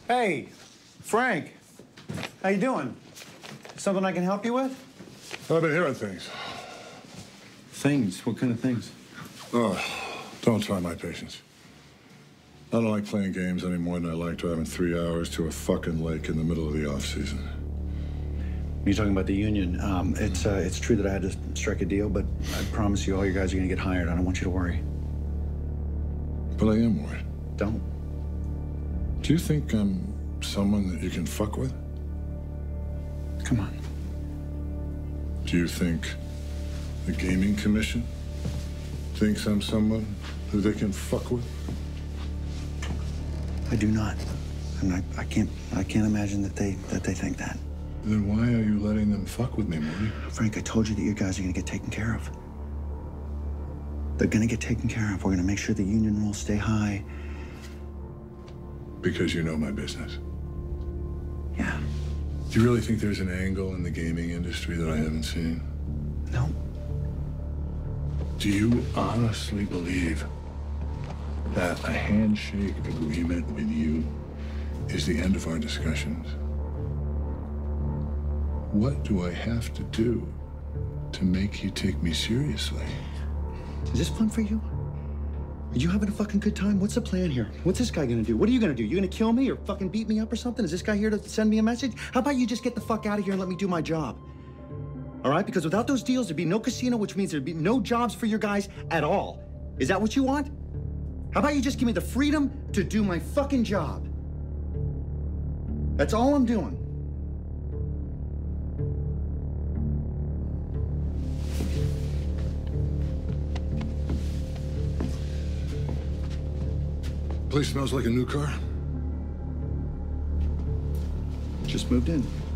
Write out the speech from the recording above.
Hey, Frank. How you doing? Something I can help you with? I've been hearing things. Things? What kind of things? Oh, don't try my patience. I don't like playing games any more than I like driving 3 hours to a fucking lake in the middle of the off-season. You're talking about the union. It's true that I had to strike a deal, but I promise you all you guys are gonna get hired. I don't want you to worry. But I am worried. Don't. Do you think I'm someone that you can fuck with? Come on. Do you think the Gaming Commission thinks I'm someone who they can fuck with? I do not. And I can't imagine that they think that. Then why are you letting them fuck with me, Marty? Frank, I told you that you guys are gonna get taken care of. They're gonna get taken care of. We're gonna make sure the union rules stay high. Because you know my business. Yeah. Do you really think there's an angle in the gaming industry that I haven't seen? No. Do you honestly believe that a handshake agreement with you is the end of our discussions? What do I have to do to make you take me seriously? Is this fun for you? Are you having a fucking good time? What's the plan here? What's this guy gonna do? What are you gonna do? You gonna kill me or fucking beat me up or something? Is this guy here to send me a message? How about you just get the fuck out of here and let me do my job? All right? Because without those deals, there'd be no casino, which means there'd be no jobs for your guys at all. Is that what you want? How about you just give me the freedom to do my fucking job? That's all I'm doing. Place smells like a new car. Just moved in.